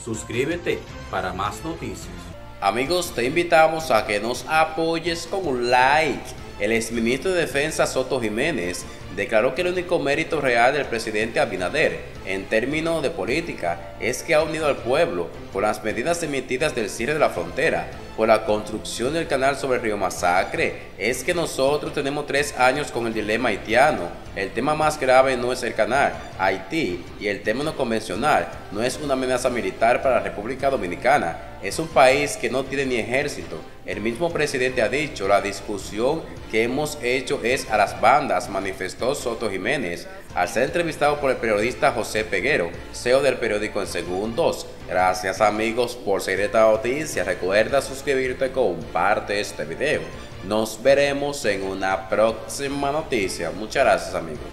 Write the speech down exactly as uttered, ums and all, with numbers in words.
Suscríbete para más noticias. Amigos, te invitamos a que nos apoyes con un like. El exministro de Defensa Soto Jiménez declaró que el único mérito real del presidente Abinader en términos de política es que ha unido al pueblo por las medidas emitidas del cierre de la frontera, por la construcción del canal sobre el río Masacre. Es que nosotros tenemos tres años con el dilema haitiano. El tema más grave no es el canal, Haití, y el tema no convencional no es una amenaza militar para la República Dominicana. Es un país que no tiene ni ejército. El mismo presidente ha dicho, la discusión que hemos hecho es a las bandas, manifestó Soto Jiménez al ser entrevistado por el periodista José Peguero, C E O del periódico En Segundos. Gracias amigos por seguir esta noticia. Recuerda suscribirte, comparte este video. Nos veremos en una próxima noticia. Muchas gracias amigos.